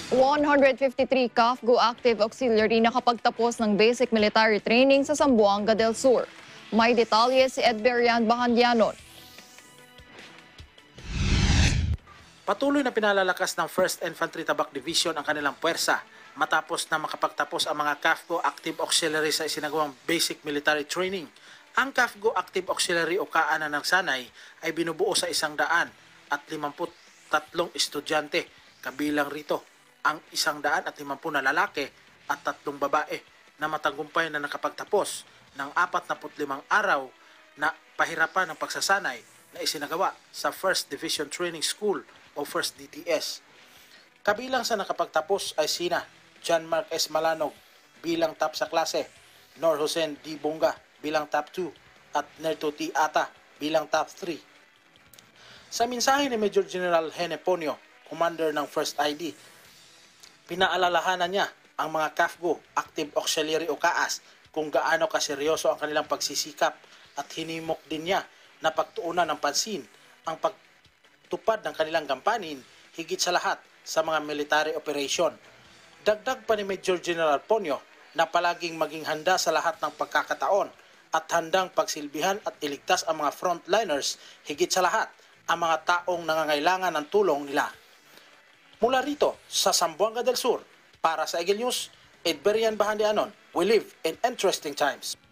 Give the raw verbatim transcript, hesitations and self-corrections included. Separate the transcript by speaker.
Speaker 1: one hundred fifty-three C A F G U active auxiliary nakapagtapos ng basic military training sa Zamboanga del Sur. May detalye si Edberian Bahandianon.
Speaker 2: Patuloy na pinalalakas ng first Infantry Tabak Division ang kanilang puwersa matapos na makapagtapos ang mga C A F G U active auxiliary sa isinagawang basic military training. Ang C A F G U active auxiliary o kaanan ng sanay ay binubuo sa isang daan at limamput tatlong estudyante, kabilang rito ang isang daan at limampung na lalaki at tatlong babae na matagumpay na nakapagtapos ng apat na putlimang araw na pahirapan ng pagsasanay na isinagawa sa first Division Training School o first D T S. Kabilang sa nakapagtapos ay sina John Mark S. Malanog bilang top sa klase, Nor Hussein D. Bunga bilang top two at Nerto T. Ata bilang top three. Sa mensahe ni Major General Hene Ponyo, Commander ng first I D, pinaalalahanan niya ang mga C A F G U active auxiliary o K A A S kung gaano kaseryoso ang kanilang pagsisikap at hinimok din niya na pagtuunan ng pansin ang pagtupad ng kanilang gampanin higit sa lahat sa mga military operation. Dagdag pa ni Major General Ponyo na palaging maging handa sa lahat ng pagkakataon at handang pagsilbihan at iligtas ang mga frontliners, higit sa lahat ang mga taong nangangailangan ng tulong nila. Mula rito sa Zamboanga del Sur, para sa Eagle News, Edberian Bahandianon, we live in interesting times.